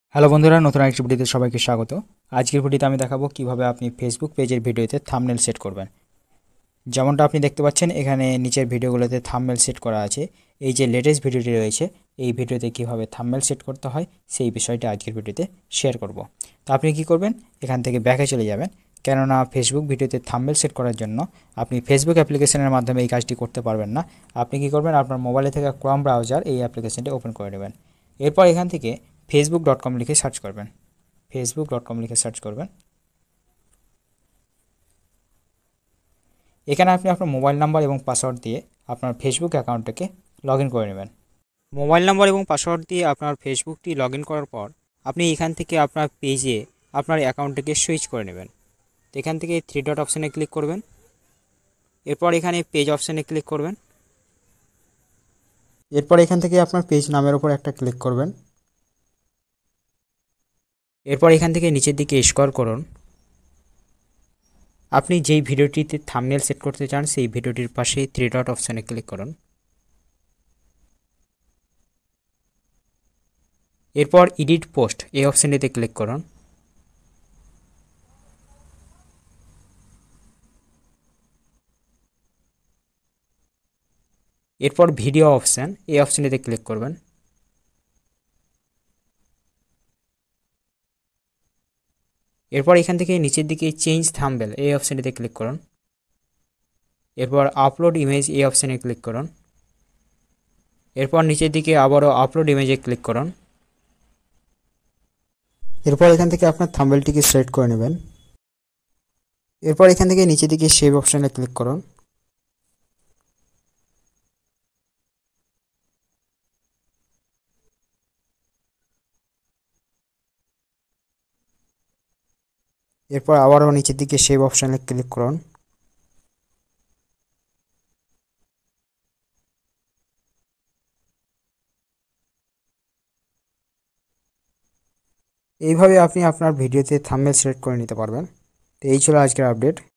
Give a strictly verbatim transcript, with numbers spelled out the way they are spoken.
Hello বন্ধুরা, নতুন আরেকটি ভিডিওতে সবাইকে স্বাগত। আজকের ভিডিওতে আমি দেখাবো কিভাবে আপনি ফেসবুক পেজের ভিডিওতে থাম্বনেল সেট করবেন। যেমনটা আপনি দেখতে পাচ্ছেন এখানে নিচের ভিডিওগুলোতে থাম্বনেল সেট করা আছে। এই যে লেটেস্ট ভিডিওটি রয়েছে এই ভিডিওতে কিভাবে থাম্বনেল সেট করতে হয় সেই বিষয়টা আজকের ভিডিওতে শেয়ার করব। তো আপনি কি করবেন, এখান থেকে ব্যাকে চলে যাবেন, কেননা ফেসবুক ভিডিওতে থাম্বনেল সেট করার জন্য আপনি ফেসবুক অ্যাপ্লিকেশনের মাধ্যমে এই কাজটি করতে পারবেন না। আপনি কি করবেন, আপনার মোবাইলে থেকে ক্রোম ব্রাউজার এই অ্যাপ্লিকেশনটি ওপেন করে নেবেন। এরপর এখান থেকে ফেসবুক ডট কম লিখে সার্চ করবেন। ফেসবুক ডট কম লিখে সার্চ করবেন। এখানে আপনি আপনার মোবাইল নাম্বার এবং পাসওয়ার্ড দিয়ে আপনার ফেসবুক অ্যাকাউন্টটাকে লগ ইন করে নেবেন। মোবাইল নাম্বার এবং পাসওয়ার্ড দিয়ে আপনার ফেসবুকটি লগ ইন করার পর আপনি এখান থেকে আপনার পেজে আপনার অ্যাকাউন্টটাকে সুইচ করে নেবেন। তো এখান থেকে থ্রি ডট অপশানে ক্লিক করবেন। এরপর এখানে পেজ অপশানে ক্লিক করবেন। এরপর এখান থেকে আপনার পেজ নামের উপর একটা ক্লিক করবেন। এরপর এখান থেকে নিচের দিকে স্ক্রল করুন। আপনি যেই ভিডিওটিতে থাম্বনেল সেট করতে চান সেই ভিডিওটির পাশে থ্রি ডট অপশানে ক্লিক করুন। এরপর এডিট পোস্ট এই অপশানটিতে ক্লিক করুন। এরপর ভিডিও অপশান এই অপশানটিতে ক্লিক করবেন। এরপর এখান থেকে নিচের দিকে চেঞ্জ থাম্বনেল এই অপশানটিতে ক্লিক করুন। এরপর আপলোড ইমেজ এই অপশানে ক্লিক করুন। এরপর নিচের দিকে আবারও আপলোড ইমেজে ক্লিক করুন। এরপর এখান থেকে আপনার থাম্বনেলটিকে সিলেক্ট করে নেবেন। এরপর এখান থেকে নিচের দিকে সেভ অপশানে ক্লিক করুন। এরপর আবারও নিচের দিকে সেভ অপশানে ক্লিক করুন। এইভাবে আপনি আপনার ভিডিওতে থাম্বনেল সিলেক্ট করে নিতে পারবেন। তো এই ছিল আজকের আপডেট।